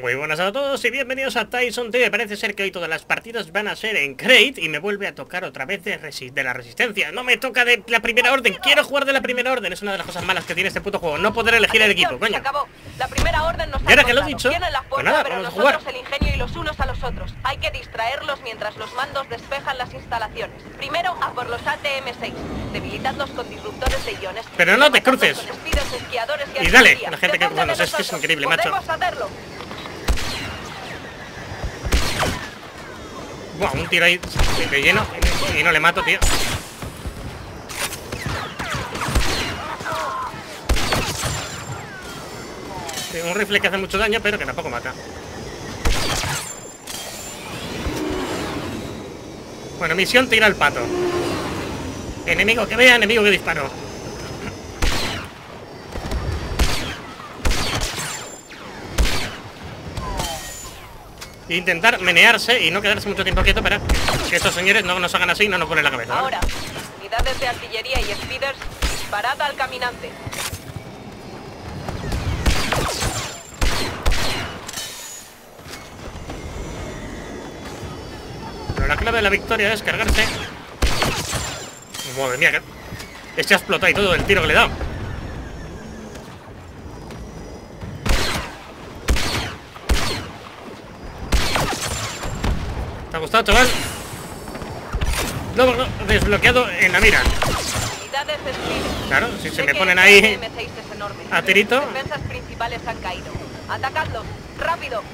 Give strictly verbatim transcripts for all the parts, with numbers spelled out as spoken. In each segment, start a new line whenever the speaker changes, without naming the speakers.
Muy buenas a todos y bienvenidos a Tyson T V. Parece ser que hoy todas las partidas van a ser en Crate y me vuelve a tocar otra vez de, resi de la resistencia. No me toca de la primera orden, quiero jugar de la primera orden. Es una de las cosas malas que tiene este puto juego, no poder elegir el equipo, coño.
Se acabó. La primera orden nos
¿Y ahora que lo he dicho?
Tienen la fuerza,
Pues nada,
pero
vamos a
nosotros
jugar.
el ingenio y los unos a los otros. Hay que distraerlos mientras los mandos despejan las instalaciones. Primero a por los A T M seis. Debilitadlos con disruptores de iones.
Pero no te cruces.
Con speeders, esquiadores y
Y dale,
artillería.
la gente que
Depende de
cruzamos, es que es
nosotros.
increíble, macho.
Podemos hacerlo.
Buah, un tiro ahí de lleno y no le mato, tío. Sí, un rifle que hace mucho daño, pero que tampoco mata. Bueno, misión tira al pato. Enemigo que vea, enemigo que disparo. Intentar menearse y no quedarse mucho tiempo quieto para que estos señores no nos hagan así y no nos ponen la cabeza, ¿vale?
Ahora, unidades de artillería y speeders, disparad al caminante.
Pero la clave de la victoria es cargarse. Madre mía, que este ha explotado y todo el tiro que le he dado. ¿Te ha gustado, chaval? No, no, desbloqueado en la mira.
Unidades speeders.
Claro, si se
Sé
me
que
ponen
el
ahí
A T M seis es enorme.
a tirito.
Las defensas principales han caído. Atacadlos, rápido.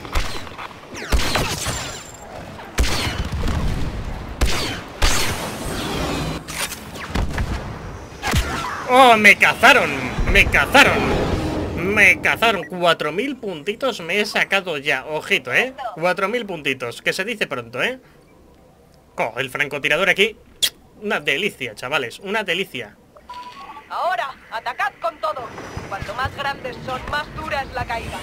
¡Oh, me cazaron! ¡Me cazaron! Me cazaron. cuatro mil puntitos me he sacado ya. Ojito, ¿eh? cuatro mil puntitos. Que se dice pronto, ¿eh? Oh, el francotirador aquí. Una delicia, chavales. Una delicia.
Ahora, atacad con todo. Cuanto más grandes son, más dura es la caída.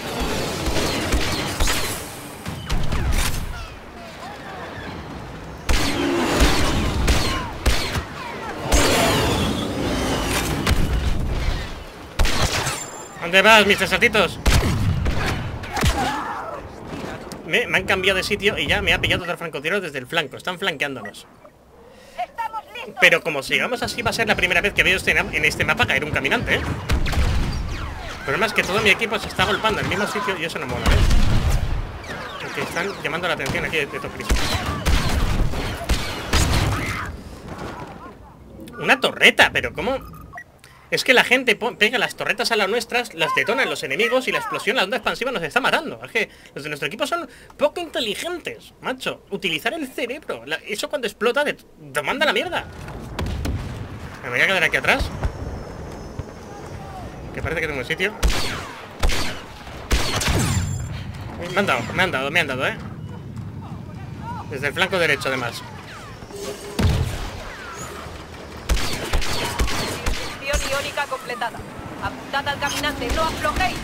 ¿Dónde vas, mis satitos? Me, me han cambiado de sitio y ya me ha pillado otro francotirador desde el flanco. Están flanqueándonos.
¡Estamos listos!
Pero como sigamos así, va a ser la primera vez que veo este, en este mapa caer un caminante, ¿eh? El problema es que todo mi equipo se está golpeando en el mismo sitio y eso no mola, ¿eh? Porque están llamando la atención aquí de, de Topris. Una torreta, pero ¿cómo? Es que la gente pega las torretas a las nuestras, las detonan los enemigos y la explosión, la onda expansiva nos está matando. Es que los de nuestro equipo son poco inteligentes, macho. Utilizar el cerebro. La, eso cuando explota te, te manda a la mierda. Me voy a quedar aquí atrás. Que parece que tengo un sitio. Me han dado, me han dado, me han dado, eh. Desde el flanco derecho, además.
Iónica completada. Apuntad al caminante, no aflojéis.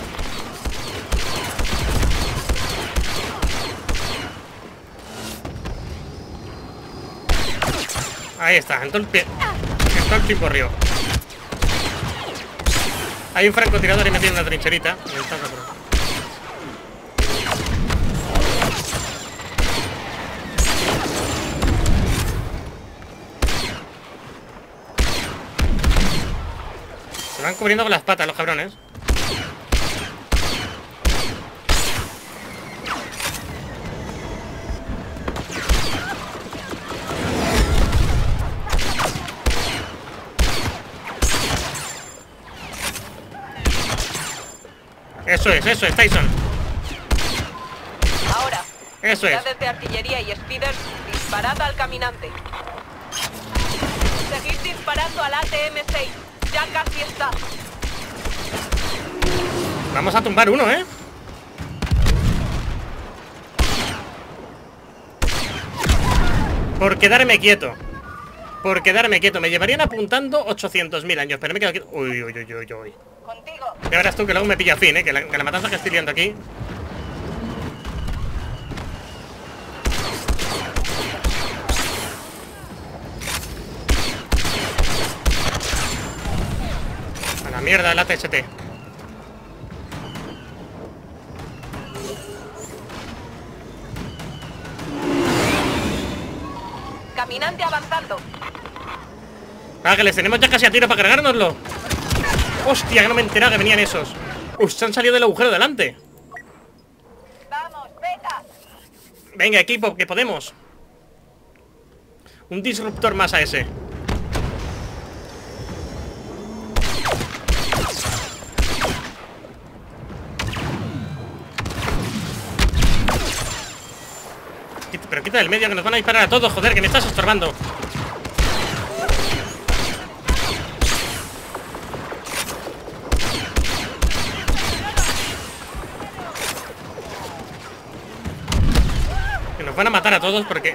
Ahí está, en todo el pie. En todo el tiempo río. Hay un francotirador y metido en una trincherita. Se van cubriendo con las patas los cabrones. Eso es, eso es, Tyson.
Ahora,
Eso es.
unidades de artillería y speeders, disparad al caminante. Seguid disparando al A T M seis. Ya casi está.
Vamos a tumbar uno, ¿eh? Por quedarme quieto. Por quedarme quieto. Me llevarían apuntando ochocientos mil años, pero me quedo quieto. Uy, uy, uy, uy, uy.
Contigo.
Ya verás tú que luego me pilla fin, ¿eh? Que la, que la matanza que estoy liando aquí. A la mierda el A T S T.
Caminante avanzando.
Ah, que les tenemos ya casi a tiro para cargárnoslo. Hostia, que no me he enterado que venían esos. Uf, se han salido del agujero delante.
Vamos, venga.
Venga, equipo, que podemos. Un disruptor más a ese. Pero quita del medio, que nos van a disparar a todos. Joder, que me estás estorbando. Que nos van a matar a todos porque...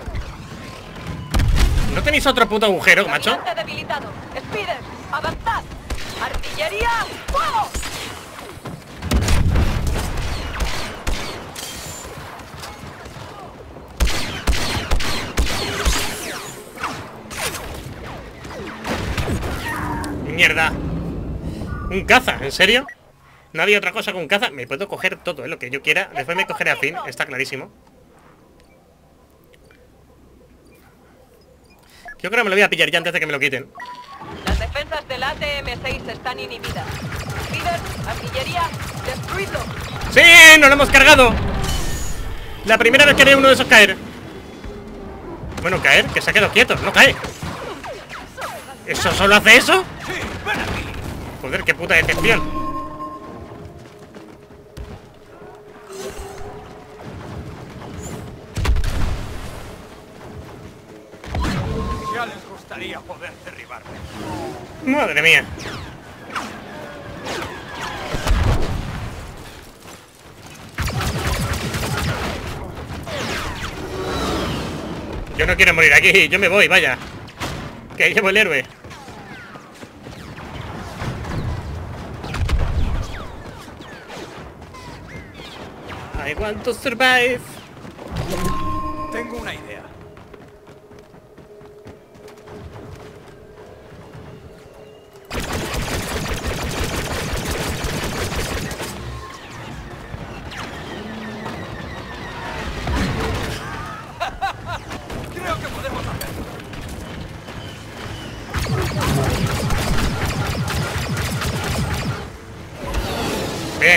¿No tenéis otro puto agujero, macho?
Caminante debilitado. Speeders, avanzad. Artillería, fuego.
Mierda. Un caza, ¿en serio? No había otra cosa que un caza. Me puedo coger todo, ¿eh? Lo que yo quiera. Después me cogeré a Finn, está clarísimo. Yo creo que me lo voy a pillar ya antes de que me lo quiten.
Las defensas del A T M seis están inhibidas. Speeders, artillería, destruidlo.
¡Sí! ¡Nos lo hemos cargado! La primera vez que veo uno de esos caer. Bueno, caer, que se ha quedado quieto, no cae. ¿Eso solo hace eso? Joder, qué puta decepción.
Ya les gustaría poder derribarme.
Madre mía. Yo no quiero morir aquí, yo me voy, vaya. Que llevo el héroe. I want to survive.
Tengo una idea. Creo que podemos hacerlo.
Bien.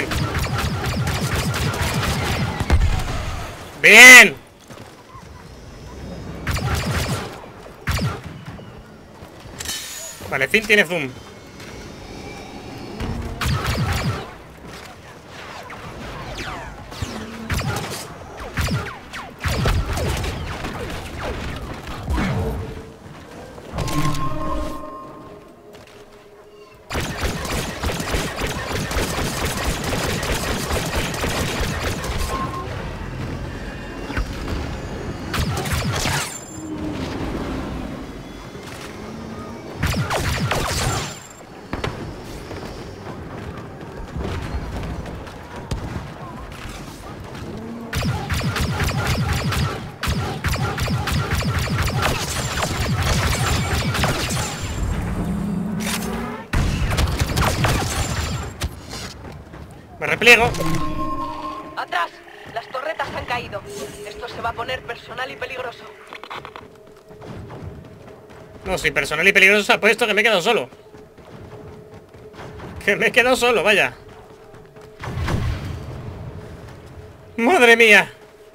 Bien. Vale, Finn tiene zoom. Me repliego.
Atrás, las torretas han caído. Esto se va a poner personal y peligroso.
No, si personal y peligroso se ha puesto, que me he quedado solo. Que me he quedado solo, vaya. Madre mía.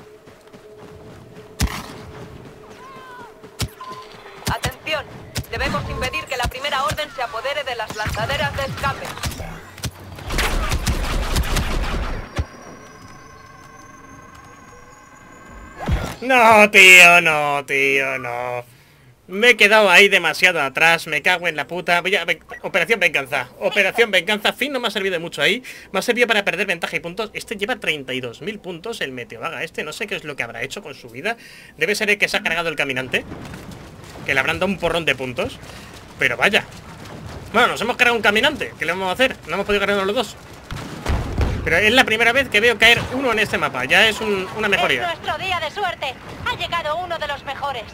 Atención, debemos impedir que la primera orden se apodere de las lanzaderas de escape.
No, tío, no, tío, no. Me he quedado ahí demasiado atrás. Me cago en la puta. Voy a... Operación Venganza. Operación Venganza. Fin no me ha servido de mucho ahí. Me ha servido para perder ventaja y puntos. Este lleva treinta y dos mil puntos. El Meteovaga este. No sé qué es lo que habrá hecho con su vida. Debe ser el que se ha cargado el caminante. Que le habrán dado un porrón de puntos. Pero vaya. Bueno, nos hemos cargado un caminante. ¿Qué le vamos a hacer? No hemos podido cargarnos los dos. Pero es la primera vez que veo caer uno en este mapa. Ya es un, una mejoría.
Es nuestro día de suerte. Ha llegado uno de los mejores.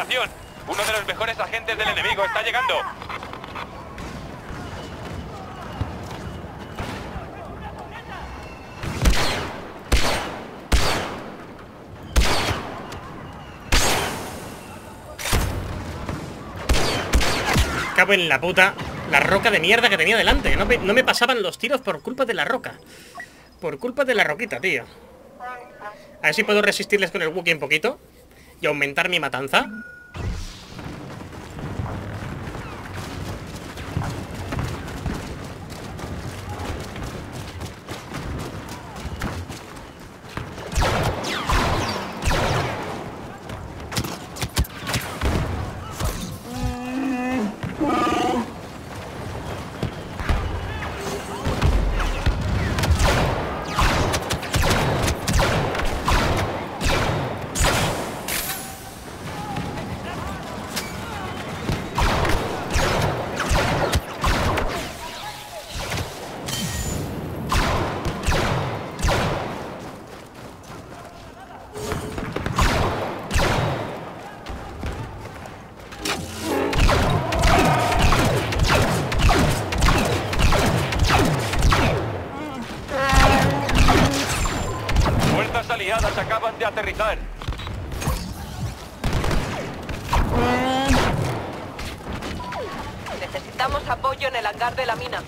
información. Uno de los mejores agentes del enemigo está llegando.
Cago en la puta. La roca de mierda que tenía delante. No me, no me pasaban los tiros por culpa de la roca. Por culpa de la roquita, tío. A ver si puedo resistirles con el Wookiee un poquito y aumentar mi matanza.
Fuerzas aliadas acaban de aterrizar.
Necesitamos apoyo en el hangar de la mina.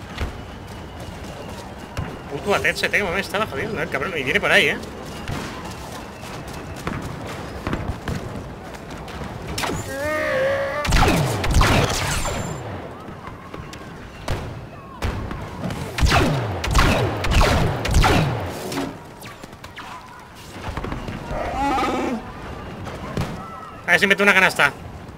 Puto Atet se tengo, me estaba jodiendo el cabrón. Y viene por ahí, eh. A ver si meto una canasta.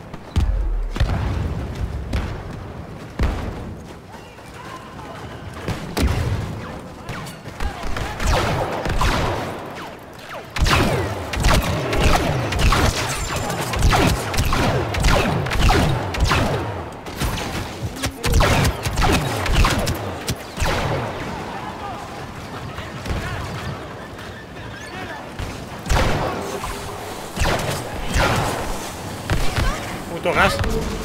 Puto gas.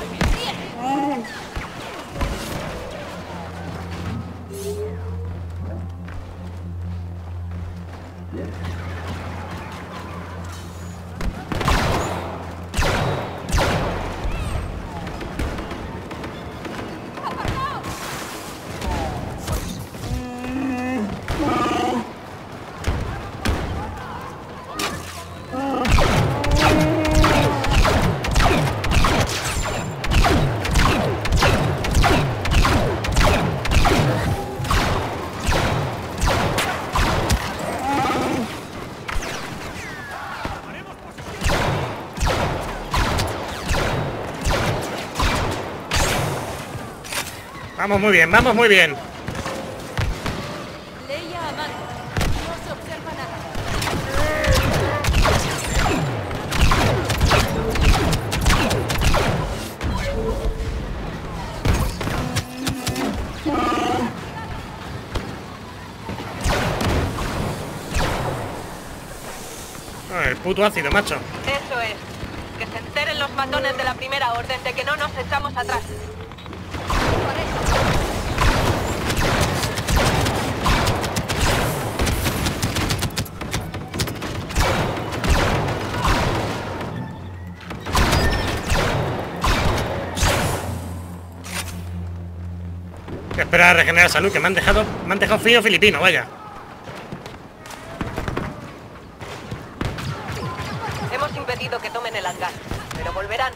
Vamos muy bien, vamos muy bien.
Leia a mano. No se observa nada.
Oh, el puto ácido, macho.
Eso es. Que se enteren los matones de la primera orden de que no nos echamos atrás.
Que esperar a regenerar salud, que me han dejado, me han dejado frío filipino, vaya.
Hemos impedido que tomen el hangar, pero volverán.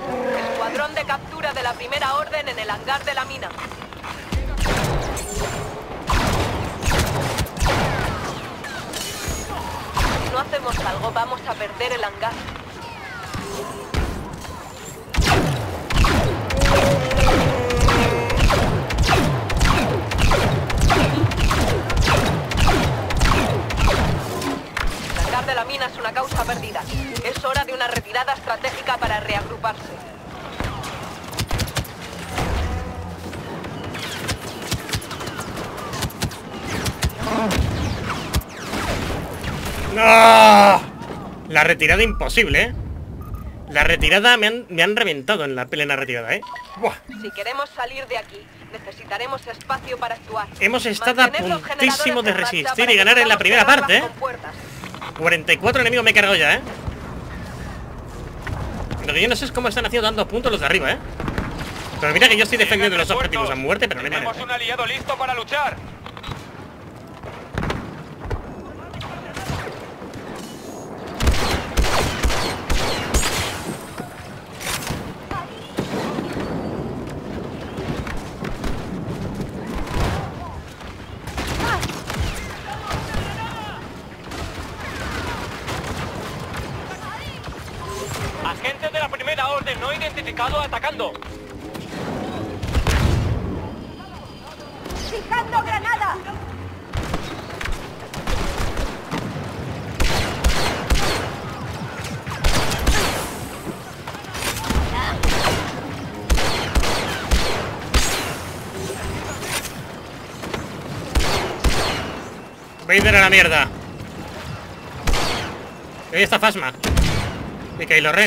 Escuadrón de captura de la primera orden en el hangar de la mina. hacemos algo, vamos a perder el hangar. Sacar de la mina es una causa perdida. Es hora de una retirada estratégica para reagruparse.
¡No! La retirada imposible, ¿eh? La retirada me han, me han reventado en la plena retirada, ¿eh? ¡Buah!
Si queremos salir de aquí, necesitaremos espacio para actuar.
Hemos estado a
Mantener los
puntísimo de
generadores en marcha
resistir
para
y ganar en la
que
primera
podamos
parte, ¿eh?
cerrar las compuertas.
cuarenta y cuatro enemigos me he cargado ya, ¿eh? Lo que yo no sé es cómo están haciendo dando puntos los de arriba, ¿eh? Pero mira que yo estoy defendiendo los objetivos a muerte, pero no hay manera.
Tenemos un aliado listo para luchar. Agentes de la primera orden no identificado atacando.
¡Fijando granada!
Vader a la mierda. Y ahí está Phasma. Y Kylo Ren.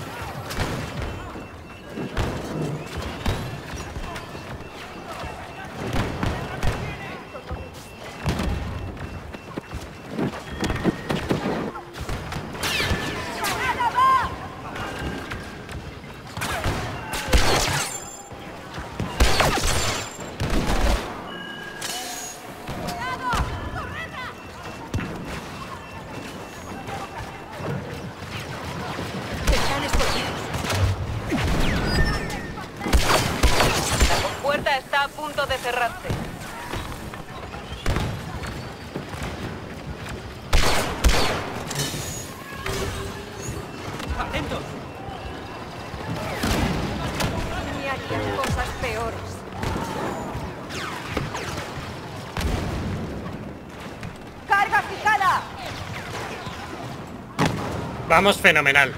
Están escondidos.
La compuerta está a punto de cerrarse.
¡Atentos!
Me harían cosas peores.
¡Carga fijada!
Vamos fenomenal.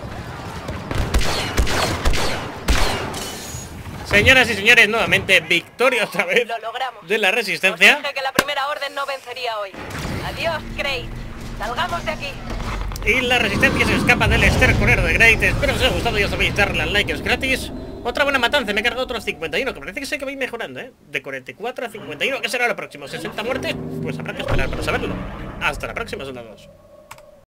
Señoras y señores, nuevamente victoria otra vez
Lo logramos.
de la
Os
resistencia.
dije que la primera orden no vencería hoy. Adiós, Crate. Salgamos de aquí.
Y la resistencia se escapa del estercolero de Great. Espero que os haya gustado, ya sabéis, darle al like, es gratis. Otra buena matanza, me he cargado otros cincuenta y uno, que parece que sé que voy mejorando, ¿eh? De cuarenta y cuatro a cincuenta y uno, ¿qué será lo próximo? ¿sesenta muertes? Pues habrá que esperar para saberlo. Hasta la próxima, soldados.